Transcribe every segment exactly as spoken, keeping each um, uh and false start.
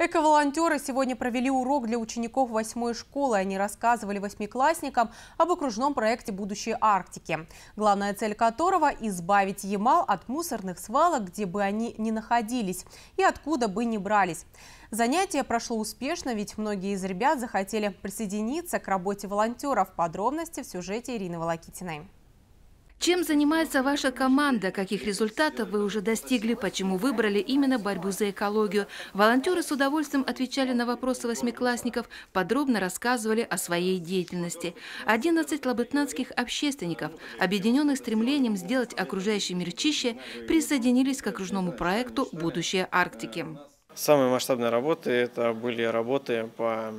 Эко-волонтеры сегодня провели урок для учеников восьмой школы. Они рассказывали восьмиклассникам об окружном проекте «Будущее Арктики», главная цель которого – избавить Ямал от мусорных свалок, где бы они ни находились и откуда бы ни брались. Занятие прошло успешно, ведь многие из ребят захотели присоединиться к работе волонтеров. Подробности в сюжете Ирины Волокитиной. Чем занимается ваша команда? Каких результатов вы уже достигли? Почему выбрали именно борьбу за экологию? Волонтеры с удовольствием отвечали на вопросы восьмиклассников, подробно рассказывали о своей деятельности. одиннадцать лабытнанских общественников, объединенных стремлением сделать окружающий мир чище, присоединились к окружному проекту «Будущее Арктики». Самые масштабные работы – это были работы по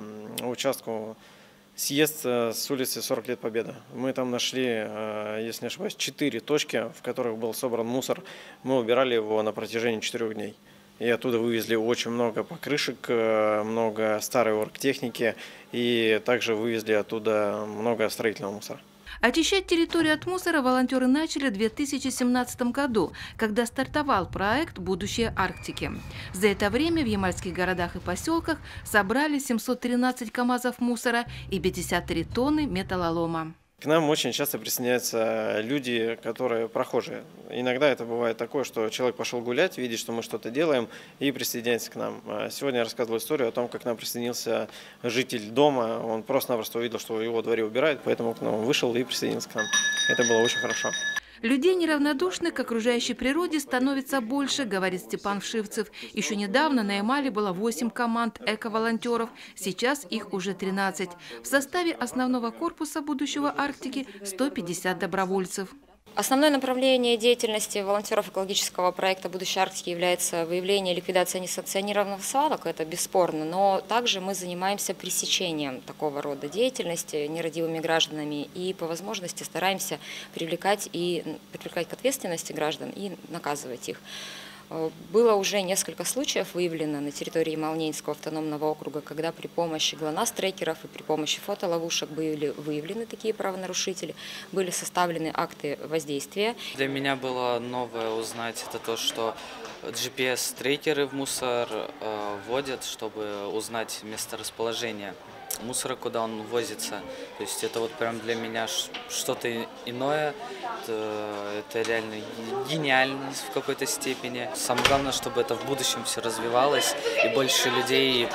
участку съезд с улицы сорок лет Победы. Мы там нашли, если не ошибаюсь, четыре точки, в которых был собран мусор. Мы убирали его на протяжении четырех дней. И оттуда вывезли очень много покрышек, много старой оргтехники, и также вывезли оттуда много строительного мусора. Очищать территорию от мусора волонтеры начали в две тысячи семнадцатом году, когда стартовал проект «Будущее Арктики». За это время в ямальских городах и поселках собрали семьсот тринадцать камазов мусора и пятьдесят три тонны металлолома. К нам очень часто присоединяются люди, которые прохожие. Иногда это бывает такое, что человек пошел гулять, видит, что мы что-то делаем, и присоединяется к нам. Сегодня я рассказывал историю о том, как к нам присоединился житель дома. Он просто-напросто увидел, что в его дворе убирают, поэтому к нам вышел и присоединился к нам. Это было очень хорошо. Людей, неравнодушных к окружающей природе, становится больше, говорит Степан Вшивцев. Еще недавно на Ямале было восемь команд эко-волонтеров, сейчас их уже тринадцать. В составе основного корпуса будущего Арктики сто пятьдесят добровольцев. Основное направление деятельности волонтеров экологического проекта «Будущее Арктики» является выявление и ликвидация несанкционированных свалок, это бесспорно, но также мы занимаемся пресечением такого рода деятельности нерадивыми гражданами и по возможности стараемся привлекать, и, привлекать к ответственности граждан и наказывать их. Было уже несколько случаев выявлено на территории Ямал-Ненецкого автономного округа, когда при помощи ГЛОНАСС-трекеров и при помощи фотоловушек были выявлены такие правонарушители, были составлены акты воздействия. Для меня было новое узнать это то, что джи пи эс-трекеры в мусор э, вводят, чтобы узнать месторасположение мусора, куда он возится. То есть это вот прям для меня что-то иное, это, это реально гениально в какой-то степени. Самое главное, чтобы это в будущем все развивалось и больше людей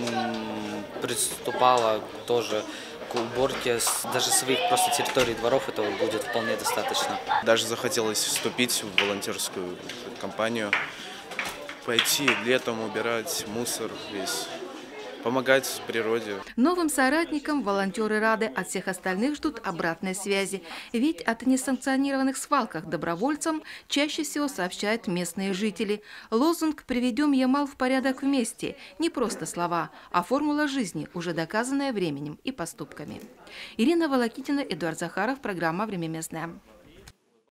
приступало тоже к уборке даже своих просто территорий, дворов. Этого будет вполне достаточно. Даже захотелось вступить в волонтерскую компанию, пойти летом убирать мусор весь. Помогать природе. Новым соратникам волонтеры рады, от всех остальных ждут обратной связи. Ведь от несанкционированных свалках добровольцам чаще всего сообщают местные жители. Лозунг «Приведем Ямал в порядок вместе» – не просто слова, а формула жизни, уже доказанная временем и поступками. Ирина Волокитина, Эдуард Захаров, программа «Время местное».